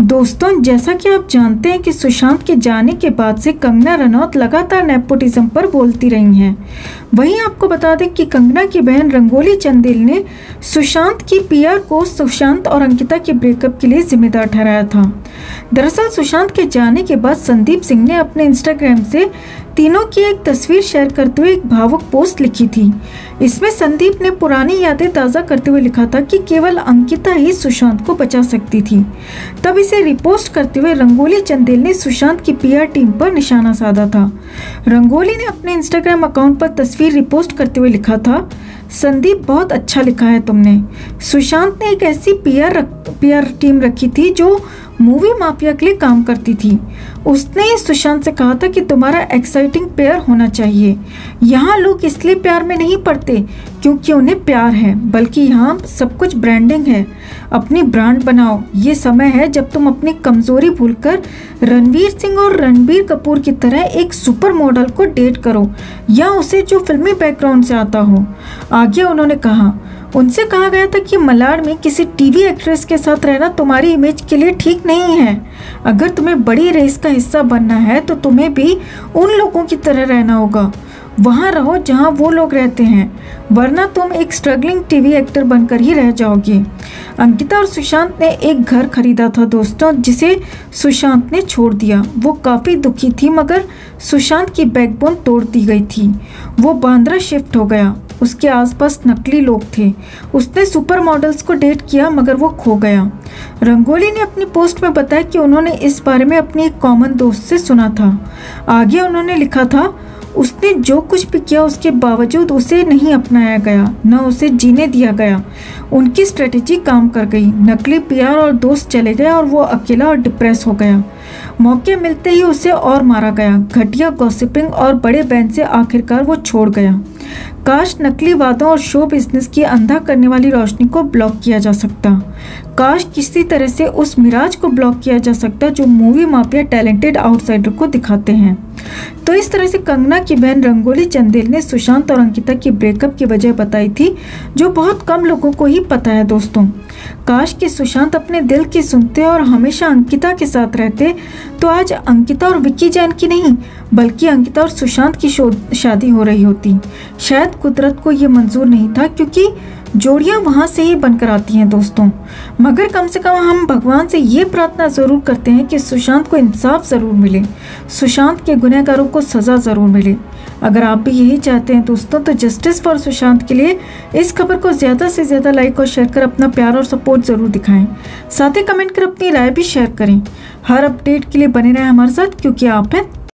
दोस्तों, जैसा कि आप जानते हैं कि सुशांत के जाने के बाद से कंगना रनौत लगातार नेपोटिज्म पर बोलती रही हैं। वहीं आपको बता दें कि कंगना की बहन रंगोली चंदेल ने सुशांत की पीआर को सुशांत और अंकिता के ब्रेकअप के लिए जिम्मेदार ठहराया था। दरअसल सुशांत के जाने के बाद संदीप सिंह ने अपने इंस्टाग्राम से तीनों की एक तस्वीर शेयर करते हुए एक भावुक पोस्ट लिखी थी। इसमें संदीप ने पुरानी यादें ताज़ा करते हुए लिखा था कि केवल अंकिता ही सुशांत को बचा सकती थी। तब इसे रिपोस्ट करते हुए रंगोली चंदेल ने सुशांत की पीआर टीम पर निशाना साधा था। रंगोली ने अपने इंस्टाग्राम अकाउंट पर तस्वीर रिपोस्ट करते हुए लिखा था, संदीप बहुत अच्छा लिखा है तुमने। सुशांत ने एक ऐसी पीआर टीम रखी थी जो मूवी माफिया के लिए काम करती थी। उसने सुशांत से कहा था कि तुम्हारा एक्साइटिंग पेयर होना चाहिए। यहाँ लोग इसलिए प्यार में नहीं पड़ते क्योंकि उन्हें प्यार है, बल्कि यहाँ सब कुछ ब्रांडिंग है। अपनी ब्रांड बनाओ। ये समय है जब तुम अपनी कमजोरी भूलकर रणवीर सिंह और रणबीर कपूर की तरह एक सुपर मॉडल को डेट करो या उसे जो फिल्मी बैकग्राउंड से आता हो। आगे उन्होंने कहा, उनसे कहा गया था कि मलाड में किसी टीवी एक्ट्रेस के साथ रहना तुम्हारी इमेज के लिए ठीक नहीं है। अगर तुम्हें बड़ी रेस का हिस्सा बनना है तो तुम्हें भी उन लोगों की तरह रहना होगा। वहाँ रहो जहाँ वो लोग रहते हैं, वरना तुम एक स्ट्रगलिंग टीवी एक्टर बनकर ही रह जाओगे। अंकिता और सुशांत ने एक घर खरीदा था दोस्तों, जिसे सुशांत ने छोड़ दिया। वो काफ़ी दुखी थी, मगर सुशांत की बैकबोन तोड़ दी गई थी। वो बांद्रा शिफ्ट हो गया। उसके आसपास नकली लोग थे। उसने सुपर मॉडल्स को डेट किया, मगर वो खो गया। रंगोली ने अपनी पोस्ट में बताया कि उन्होंने इस बारे में अपनी एक कॉमन दोस्त से सुना था। आगे उन्होंने लिखा था, उसने जो कुछ भी किया उसके बावजूद उसे नहीं अपनाया गया, न उसे जीने दिया गया। उनकी स्ट्रेटेजी काम कर गई। नकली पीआर और दोस्त चले गए और वो अकेला और डिप्रेस हो गया। मौके मिलते ही उसे और मारा गया। घटिया गॉसिपिंग और बड़े बैंड से आखिरकार वो छोड़ गया। काश नकली वादों और शो बिजनेस की अंधा करने वाली रोशनी को ब्लॉक किया जा सकता। काश किसी तरह से उस मिराज को ब्लॉक किया जा सकता जो मूवी माफिया टैलेंटेड आउटसाइडर को दिखाते हैं। तो इस तरह से कंगना की बहन रंगोली चंदेल ने सुशांत और अंकिता की ब्रेकअप की वजह बताई थी, जो बहुत कम लोगों को ही पता है दोस्तों। काश कि सुशांत अपने दिल की सुनते और हमेशा अंकिता के साथ रहते, तो आज अंकिता और विक्की जैन की नहीं, बल्कि अंकिता और सुशांत की शादी हो रही होती। शायद कुदरत को ये मंजूर नहीं था, क्योंकि जोड़ियां वहां से ही बनकर आती हैं दोस्तों। मगर कम से कम हम भगवान से ये प्रार्थना ज़रूर करते हैं कि सुशांत को इंसाफ ज़रूर मिले, सुशांत के गुनहगारों को सज़ा ज़रूर मिले। अगर आप भी यही चाहते हैं दोस्तों, तो जस्टिस फॉर सुशांत के लिए इस खबर को ज़्यादा से ज़्यादा लाइक और शेयर कर अपना प्यार और सपोर्ट ज़रूर दिखाएं। साथ ही कमेंट कर अपनी राय भी शेयर करें। हर अपडेट के लिए बने रहें हमारे साथ, क्योंकि आप हैं